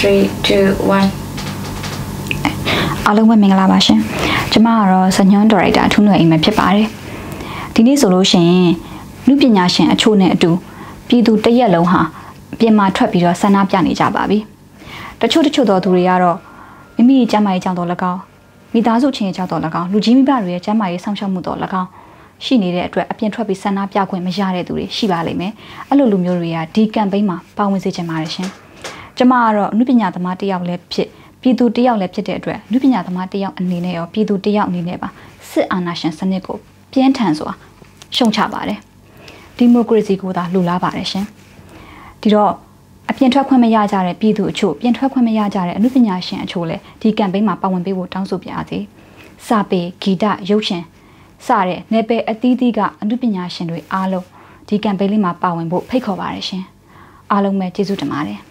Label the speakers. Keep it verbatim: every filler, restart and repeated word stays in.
Speaker 1: three two one
Speaker 2: အားလုံးပဲမင်္ဂလာပါရှင်။ကျွန်မကတော့စညွန်းဒါရိုက်တာထူးနွယ်အိမ်မဖြစ်ပါတယ်။ဒီနေ့ဆိုလို့ရှိရင်လူပညာရှင်အချို့နဲ့အတူပြည်သူတရက်လုံးဟာပြင်မာထွက်ပြီးတော့ဆန္ဒပြနေကြပါပြီ။တချို့တချို့သောသူတွေကတော့မိမိရဲ့ကျန်းမာရေးကြောင့်တော့၎င်းမိသားစုချင်းကြောင့်တော့၎င်းလူကြီးမိဘတွေရဲ့ကျန်းမာရေးဆောင်ရှောက်မှုတော့၎င်းရှိနေတဲ့အတွက်အပြင်ထွက်ပြီးဆန္ဒပြခွင့်မရတဲ့သူတွေရှိပါလိမ့်မယ်။အဲ့လိုလူမျိုးတွေကဒီကမ်ပိန်းမှာပါဝင်စေချင်ပါတယ်ရှင်။ကျွန်မကတော့အမှုပညာသမားတစ်ယောက်လည်းဖြစ်ပြည်သူတယောက်လည်းဖြစ်တဲ့အတွက်လူပညာသမားတယောက်အနေနဲ့ရောပြည်သူတယောက်အနေနဲ့ပါစစ်အာဏာရှင်စနစ်ကိုပြင်းထန်စွာရှုံချပါတယ်ဒီမိုကရေစီကိုသာလိုလားပါတယ်ရှင်ဒီတော့အပြင်ထွက်ခွင့်မရကြတဲ့ပြည်သူအချို့ပြင်ထွက်ခွင့်မရကြတဲ့အမှုပညာရှင်အချို့လည်းဒီကမ်ပိန်းမှာပါဝင်ပေးဖို့တောင်းဆိုပါသည်စာပေဂီတရုပ်ရှင်စတဲ့နယ်ပယ်အသီးသီးကအမှုပညာရှင်တွေအားလုံးဒီကမ်ပိန်းလေးမှာပါဝင်ဖို့ဖိတ်ခေါ်ပါတယ်ရှင်အားလုံးပဲကျေးဇူးတင်ပါတယ်